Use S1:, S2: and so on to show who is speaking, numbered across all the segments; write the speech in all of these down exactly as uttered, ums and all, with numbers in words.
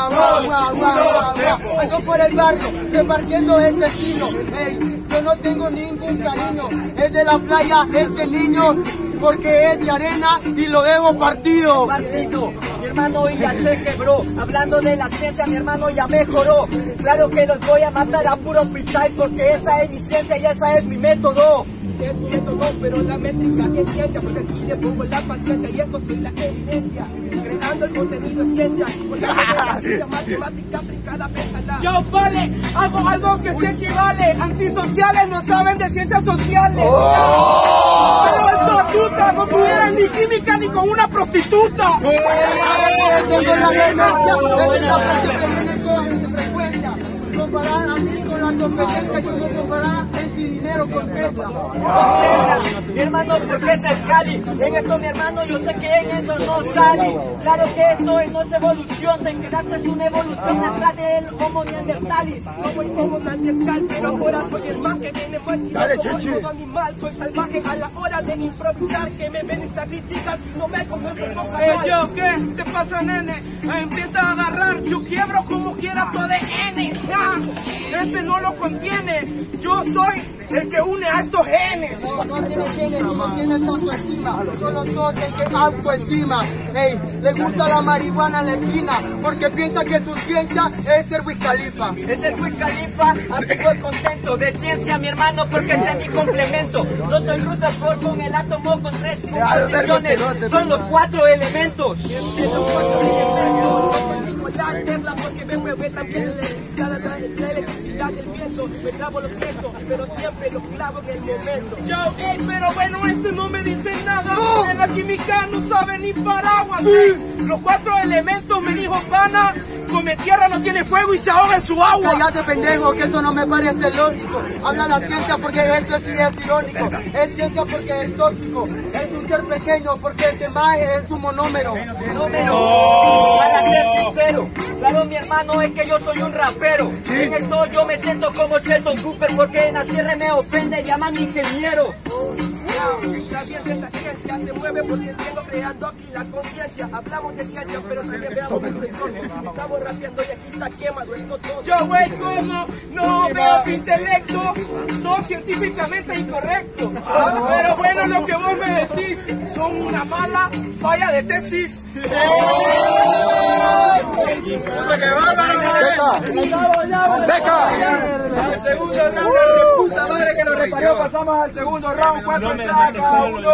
S1: guau, guau, guau, guau, guau. Ando por el barrio repartiendo ese estilo. Ey, yo no tengo ningún cariño. Es de la playa este niño, porque es de arena y lo dejo partido.
S2: Partido, mi hermano ya se quebró. Hablando de la ciencia, mi hermano ya mejoró. Claro que los voy a matar a puro freestyle, porque esa es mi ciencia y esa es mi método.
S3: Es un método, pero la métrica es ciencia, porque aquí le pongo la paciencia y esto soy la evidencia. Creando el contenido es ciencia, con la matemática aplicada, pésala.
S4: Yo vale, hago algo que se equivale. Antisociales no saben de ciencias sociales. Oh. Pero estos putas no pudieran ni química ni con una prostituta.
S1: Oh. Tengo la demencia, desde la parte que viene con su frecuencia. Comparar a mí con la competencia, yo no comparar en si dinero con teta.
S2: Mi hermano, porque esa es Cali. En esto, mi hermano, yo sé que en esto no sale. Claro que esto no es evolución, de quedarte es una evolución atrás del Homo neandertalis.
S3: Soy como neandertal, pero ahora soy el man que viene mal tirado como todo animal. Soy salvaje a la hora de improvisar, que me ven esta crítica si no me conocen con
S4: eh, yo, ¿qué te pasa, nene? Ah, empieza a agarrar, yo quiebro como quiera tu A D N. Ah, este no lo contiene, yo soy el que une a estos genes.
S1: No, no tiene genes, no tiene autoestima. Solo sos el que autoestima. Ey, le gusta la marihuana en la esquina, porque piensa que su ciencia es ser Wiz Khalifa.
S2: Es el Wiz Khalifa, antiguo el contento de ciencia, mi hermano, porque ese es mi complemento. Yo soy Rutherford con el átomo con tres composiciones. Son los cuatro elementos.
S3: Los cuatro elementos. Soy Nicolás Tesla, porque me mueve también la electricidad del viento. Me clavo los vientos, pero siempre lo clavo en el momento.
S4: Yo, ey, pero bueno, este no me dice nada. Oh. En la química no sabe ni paraguas. Eh. Los cuatro elementos, me dijo pana, come tierra no tiene fuego y se ahoga en su agua.
S1: Cállate, pendejo, que eso no me parece lógico. Habla la ciencia porque eso sí es irónico. Es ciencia porque es tóxico. Es un ser pequeño porque este maje es un monómero.
S2: Monómero. Oh. Para ser sincero, claro, mi hermano, es que yo soy un rapero. ¿Sí? En esto yo me siento como Sheldon Cooper, porque en la sierra me ofende, llaman ingeniero.
S3: La bien de la ciencia se mueve porque entiendo creando aquí la conciencia. Hablamos de ciencia, pero también veamos el entorno. Estamos rapeando y aquí está quemado esto todo.
S4: Yo, güey, ¿cómo? No veo tu intelecto, sos científicamente incorrecto. Pero bueno, lo que vos me decís, son una mala falla de tesis.
S5: ¡Beca!
S4: El segundo round, la puta madre que lo reparó, pasamos al segundo round, cuatro entradas cada uno.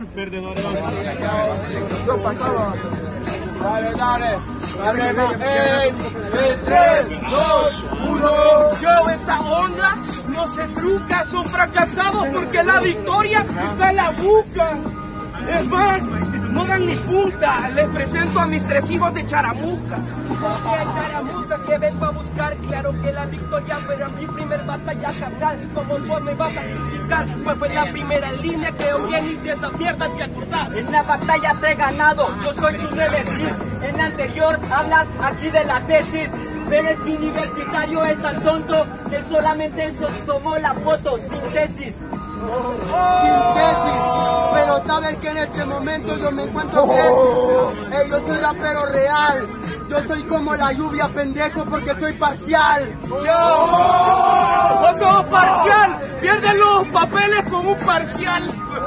S4: Dale, dale, dale, en tres, dos, uno. Yo, esta onda no se truca, son fracasados porque la victoria nunca la buscan. Es más, no dan ni punta. Les presento a mis tres hijos de charamusca.
S3: ¿Qué charamusca que vengo a buscar? Claro que la victoria, pero en mi primer batalla carnal. Como vos me vas a criticar, pues fue la primera línea que bien y de esa mierda te acordás.
S2: En la batalla te he ganado, yo soy tu nemesis. En la anterior hablas aquí de la tesis. Pero este universitario es tan tonto que solamente eso tomó la foto, sin tesis.
S1: Oh. Sin tesis, pero sabes que en este momento yo me encuentro oh. bien. Hey, yo soy rapero real. Yo soy como la lluvia, pendejo, porque soy parcial.
S4: Yo, oh. Vos sos parcial. Pierdes los papeles con un parcial.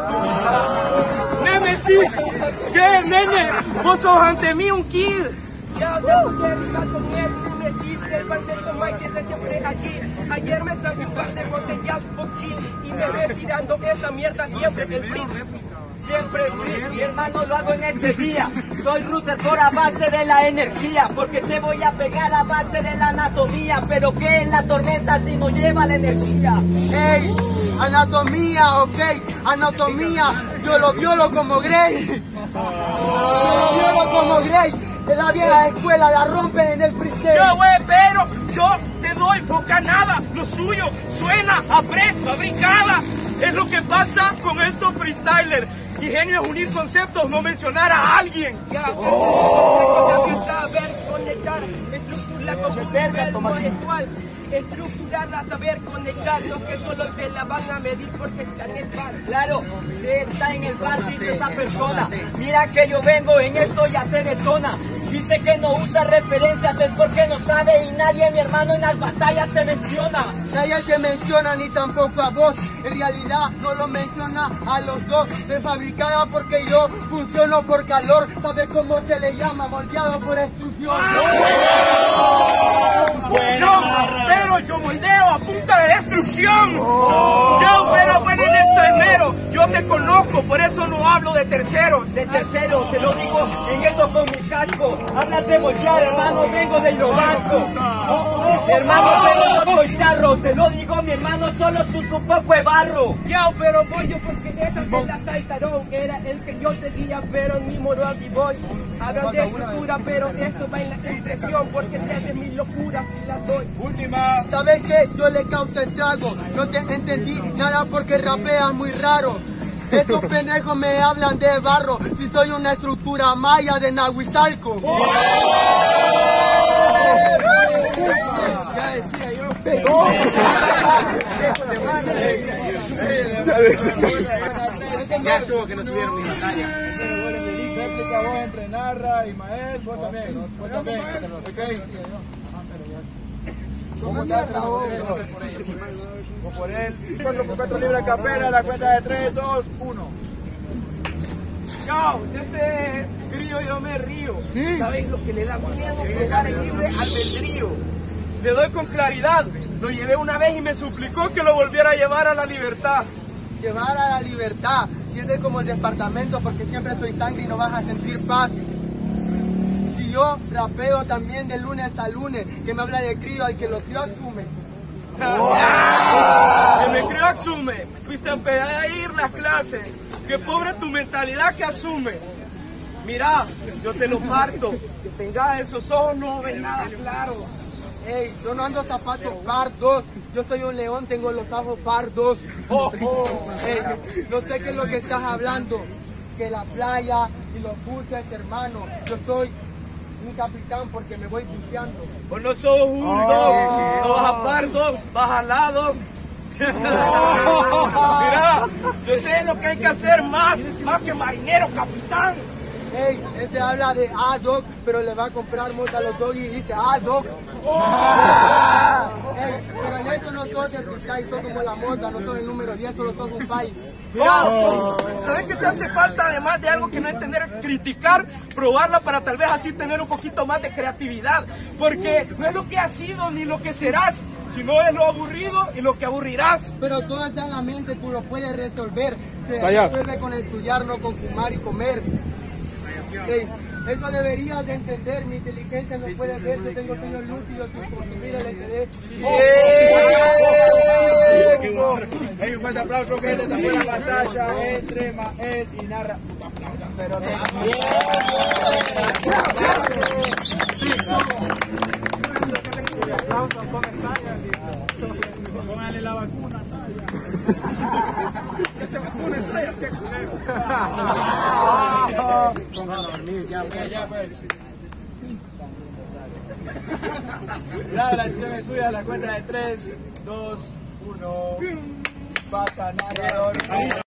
S4: Némesis, ¿qué, nene? Vos sos ante mí un kid.
S3: Ya tengo que arribar con él, tú me hiciste el parcero más siete siempre allí. Ayer me saqué un par de botellas boquín y me ves tirando esa mierda siempre el free.
S2: Siempre free, mi hermano, lo hago en este día. Soy Rutherford a base de la energía, porque te voy a pegar a base de la anatomía. Pero que en la tormenta si no lleva la energía.
S1: Hey, anatomía, ok, anatomía, yo lo violo como Grey. Yo lo violo como Grey. De la vieja escuela la rompen en el freestyle.
S4: Yo, güey, pero yo te doy bocanada. Lo suyo suena a prefabricada. Es lo que pasa con estos freestylers. Ingenio es unir conceptos, no mencionar a alguien.
S3: Ya, oh. Saber conectar, estructurar como verga conceptual. Estructurarla, saber conectar, los que solo te la van a medir porque está en el bar.
S2: Claro, si está en el bar, dice esa persona. Mira que yo vengo, en esto ya te detona. Dice que no usa referencias, es porque nadie, mi hermano, en las batallas se menciona.
S1: Nadie te menciona ni tampoco a vos. En realidad no lo menciona a los dos. Prefabricada porque yo funciono por calor. ¿Sabes cómo se le llama? Moldeado por extrusión.
S4: Yo, pero yo moldeo a punta de destrucción. Yo, pero bueno, en esto es mero. Yo te conozco, por eso no hablo de terceros.
S2: De tercero, te lo digo en eso con mi casco. Hablas de moldear, hermano, vengo de lo vasco. Mi hermano, pero no soy charro. Te lo digo, mi hermano, solo tú un poco de barro.
S3: Yo, pero voy yo porque de esas se la saltaron. Era el que yo seguía, pero ni moro aquí voy. Hablan de estructura, pero esto va en la impresión, porque tienes mis locuras y las doy.
S4: Última.
S1: ¿Sabes qué? Yo le causo estrago. No te entendí nada porque rapeas muy raro. Estos pendejos me hablan de barro. Si soy una estructura maya de Nahuizalco.
S3: Ya decía yo.
S4: Ya estuvo que no subieron mi batalla.
S5: Réplica vos entre Narra y Mael, vos también, ¿no? Vos también, ok. ¿Cómo mierda vos? Vos por él. cuatro por cuatro libras capela, la cuenta de tres, dos, uno.
S3: Yo, de este crío yo me río. ¿Sabéis lo que le da miedo? Pegar el libre albedrío.
S4: Le doy con claridad. Lo llevé una vez y me suplicó que lo volviera a llevar a la libertad.
S1: Llevar a la libertad. Sientes como el departamento porque siempre soy sangre y no vas a sentir paz. Si yo rapeo también de lunes a lunes, que me habla de crío, al que lo crío asume.
S4: Que me crió asume. Fuiste a pedir las clases. Que pobre tu mentalidad que asume. Mira, yo te lo parto. Que tengas esos ojos no ves nada claro.
S1: Ey, yo no ando zapatos pardos. Yo soy un león, tengo los ojos pardos.
S4: Oh, oh.
S1: Ey, no sé qué es lo que estás hablando. Que la playa y los buses, hermano. Yo soy un capitán porque me voy buceando.
S4: Vos no sos un dog. No vas a pardos, vas al lado. Mira, yo sé lo que hay que hacer más, más que marinero, capitán.
S1: Ey, ese habla de A-Dog, pero le va a comprar moto a los dog y dice A-Dog. Ey, pero en eso no sos el freestyle, sos como la mota, no sos el número diez, solo sos un fight.
S4: Mira, ¿sabes qué te hace falta además de algo que no entender? Criticar, probarla para tal vez así tener un poquito más de creatividad. Porque no es lo que has sido ni lo que serás, sino es lo aburrido y lo que aburrirás.
S1: Pero todo está en la mente, tú lo puedes resolver. Se
S5: Sayas.
S1: resuelve con estudiar, no con fumar y comer. Ey, eso deberías de entender, mi inteligencia no puede ver, yo tengo sueños lúcidos sin consumir el L S D.
S5: Hay un fuerte aplauso, gente, esta fue la batalla entre Mael y Narra. Cero, póngale la vacuna, Saya. Esta vacuna es Saya, qué culero. Póngalo a dormir, ya, ya, ya, pues. La decisión es suya, la cuenta de tres, dos, uno. Pasa nada.